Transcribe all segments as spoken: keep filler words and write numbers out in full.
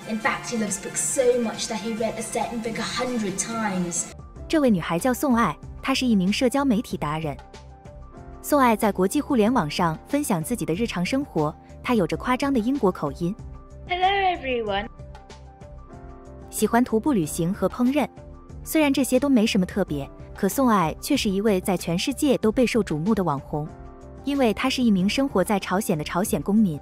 In fact, he loves books so much that he read a certain book a hundred times. 这位女孩叫宋爱，她是一名社交媒体达人。宋爱在国际互联网上分享自己的日常生活，她有着夸张的英国口音。 Hello everyone. 喜欢徒步旅行和烹饪。虽然这些都没什么特别，可宋爱却是一位在全世界都备受瞩目的网红，因为她是一名生活在朝鲜的朝鲜公民。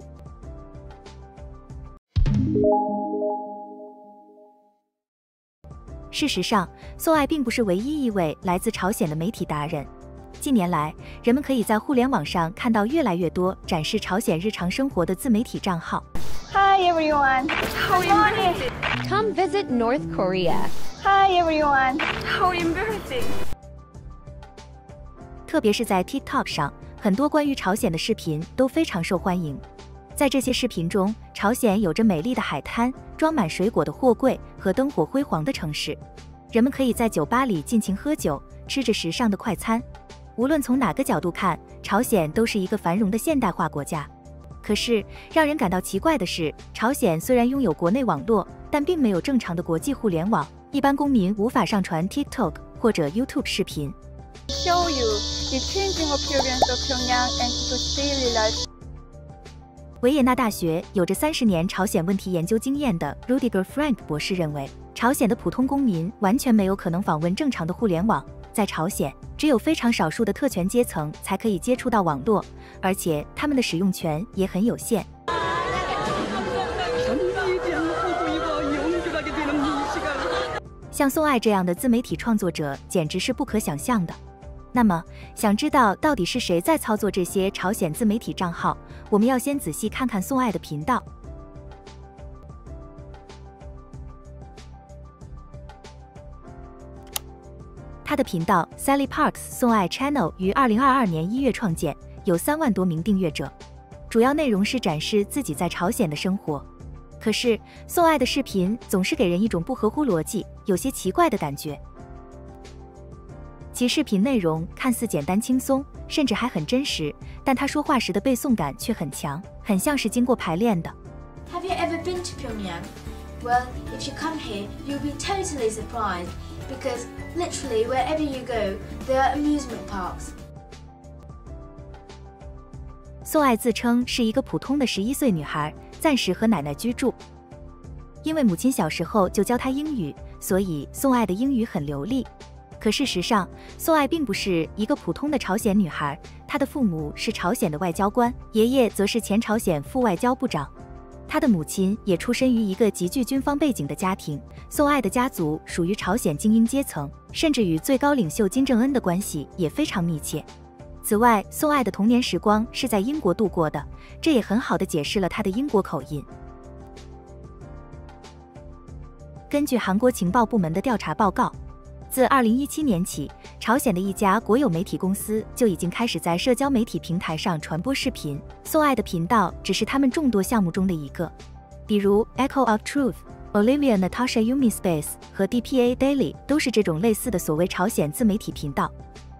事实上，宋爱并不是唯一一位来自朝鲜的媒体达人。近年来，人们可以在互联网上看到越来越多展示朝鲜日常生活的自媒体账号。 Hi everyone. How morning. Come visit North Korea. Hi everyone. How embarrassing. 特别是在 TikTok 上，很多关于朝鲜的视频都非常受欢迎。在这些视频中，朝鲜有着美丽的海滩、装满水果的货柜和灯火辉煌的城市。人们可以在酒吧里尽情喝酒，吃着时尚的快餐。无论从哪个角度看，朝鲜都是一个繁荣的现代化国家。可是，让人感到奇怪的是，朝鲜虽然拥有国内网络，但并没有正常的国际互联网，一般公民无法上传 TikTok 或者 YouTube 视频。 Show you the changing appearance of Pyongyang and people's daily life. 维也纳大学有着三十年朝鲜问题研究经验的 Rudiger Frank 博士认为，朝鲜的普通公民完全没有可能访问正常的互联网。在朝鲜，只有非常少数的特权阶层才可以接触到网络，而且他们的使用权也很有限。像宋爱这样的自媒体创作者简直是不可想象的。那么，想知道到底是谁在操作这些朝鲜自媒体账号，我们要先仔细看看宋爱的频道。他的频道 Sally Parks 宋爱 Channel 于二零二二年一月创建，有三万多名订阅者，主要内容是展示自己在朝鲜的生活。可是，宋爱的视频总是给人一种不合乎逻辑、有些奇怪的感觉。其视频内容看似简单轻松，甚至还很真实，但他说话时的背诵感却很强，很像是经过排练的。 Have you ever been to Pyongyang? Well, if you come here, you'll be totally surprised because literally wherever you go, there are amusement parks. 宋爱自称是一个普通的十一岁女孩，暂时和奶奶居住。因为母亲小时候就教她英语，所以宋爱的英语很流利。可事实上，宋爱并不是一个普通的朝鲜女孩，她的父母是朝鲜的外交官，爷爷则是前朝鲜副外交部长。她的母亲也出身于一个极具军方背景的家庭，宋爱的家族属于朝鲜精英阶层，甚至与最高领袖金正恩的关系也非常密切。此外，宋爱的童年时光是在英国度过的，这也很好地解释了她的英国口音。根据韩国情报部门的调查报告，自二零一七年起，朝鲜的一家国有媒体公司就已经开始在社交媒体平台上传播视频。宋爱的频道只是他们众多项目中的一个，比如 Echo of Truth、Olivia Natasha Yumi Space 和 D P A Daily 都是这种类似的所谓朝鲜自媒体频道。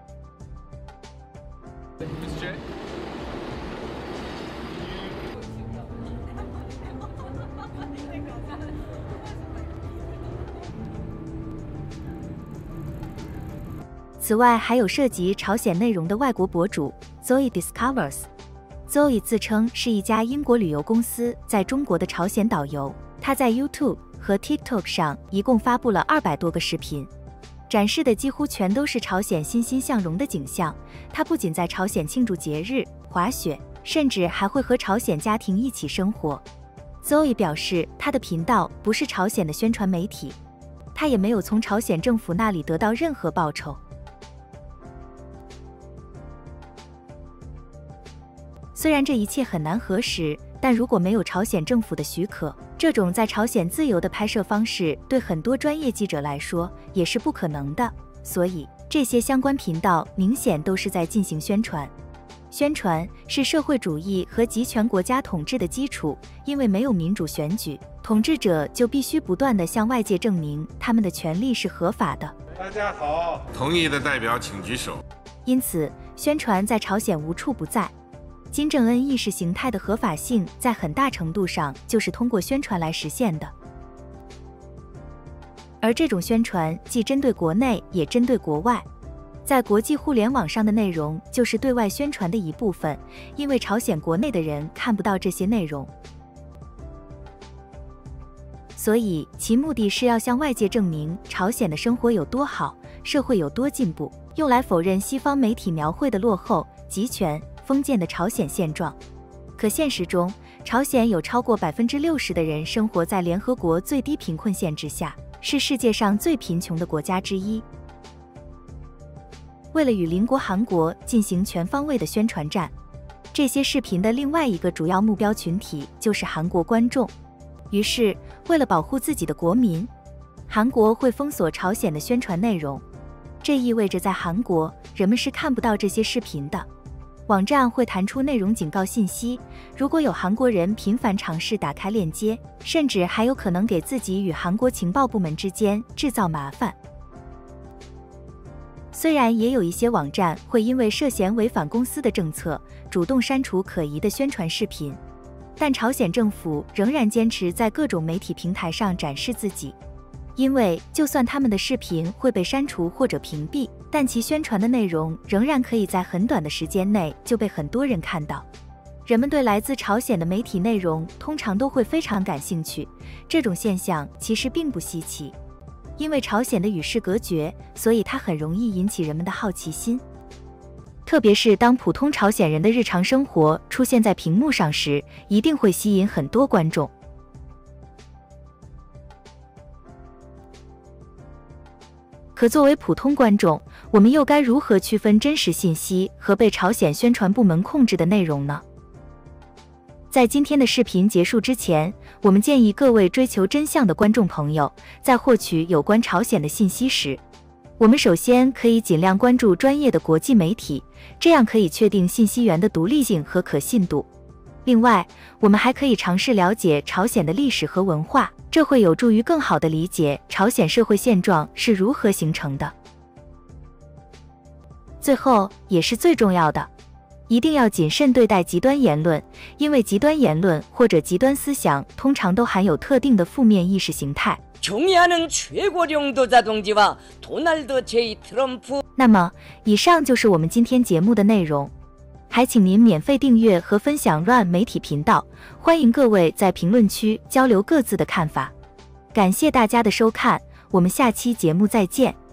此外，还有涉及朝鲜内容的外国博主 Zoe Discovers。Zoe 自称是一家英国旅游公司在中国的朝鲜导游，她在 YouTube 和 TikTok 上一共发布了二百多个视频，展示的几乎全都是朝鲜欣欣向荣的景象。她不仅在朝鲜庆祝节日、滑雪，甚至还会和朝鲜家庭一起生活。Zoe 表示，她的频道不是朝鲜的宣传媒体，她也没有从朝鲜政府那里得到任何报酬。虽然这一切很难核实，但如果没有朝鲜政府的许可，这种在朝鲜自由的拍摄方式对很多专业记者来说也是不可能的。所以，这些相关频道明显都是在进行宣传。宣传是社会主义和集权国家统治的基础，因为没有民主选举，统治者就必须不断地向外界证明他们的权利是合法的。 大家好，同意的代表请举手。 因此，宣传在朝鲜无处不在。 金正恩意识形态的合法性在很大程度上就是通过宣传来实现的。而这种宣传既针对国内也针对国外，在国际互联网上的内容就是对外宣传的一部分，因为朝鲜国内的人看不到这些内容，所以其目的是要向外界证明朝鲜的生活有多好，社会有多进步，用来否认西方媒体描绘的落后、集权、封建的朝鲜现状。可现实中，朝鲜有超过百分之六十的人生活在联合国最低贫困线之下，是世界上最贫穷的国家之一。为了与邻国韩国进行全方位的宣传战，这些视频的另外一个主要目标群体就是韩国观众。于是，为了保护自己的国民，韩国会封锁朝鲜的宣传内容。这意味着在韩国，人们是看不到这些视频的。网站会弹出内容警告信息，如果有韩国人频繁尝试打开链接，甚至还有可能给自己与韩国情报部门之间制造麻烦。虽然也有一些网站会因为涉嫌违反公司的政策，主动删除可疑的宣传视频，但朝鲜政府仍然坚持在各种媒体平台上展示自己。因为就算他们的视频会被删除或者屏蔽，但其宣传的内容仍然可以在很短的时间内就被很多人看到。人们对来自朝鲜的媒体内容通常都会非常感兴趣，这种现象其实并不稀奇。因为朝鲜的与世隔绝，所以它很容易引起人们的好奇心。特别是当普通朝鲜人的日常生活出现在屏幕上时，一定会吸引很多观众。可作为普通观众，我们又该如何区分真实信息和被朝鲜宣传部门控制的内容呢？在今天的视频结束之前，我们建议各位追求真相的观众朋友，在获取有关朝鲜的信息时，我们首先可以尽量关注专业的国际媒体，这样可以确定信息源的独立性和可信度。另外，我们还可以尝试了解朝鲜的历史和文化，这会有助于更好地理解朝鲜社会现状是如何形成的。最后，也是最重要的，一定要谨慎对待极端言论，因为极端言论或者极端思想通常都含有特定的负面意识形态。 경의하는 최고領導者동지와 도널드 J. 트럼프。 那么，以上就是我们今天节目的内容。还请您免费订阅和分享 R A N 媒体频道，欢迎各位在评论区交流各自的看法。感谢大家的收看，我们下期节目再见。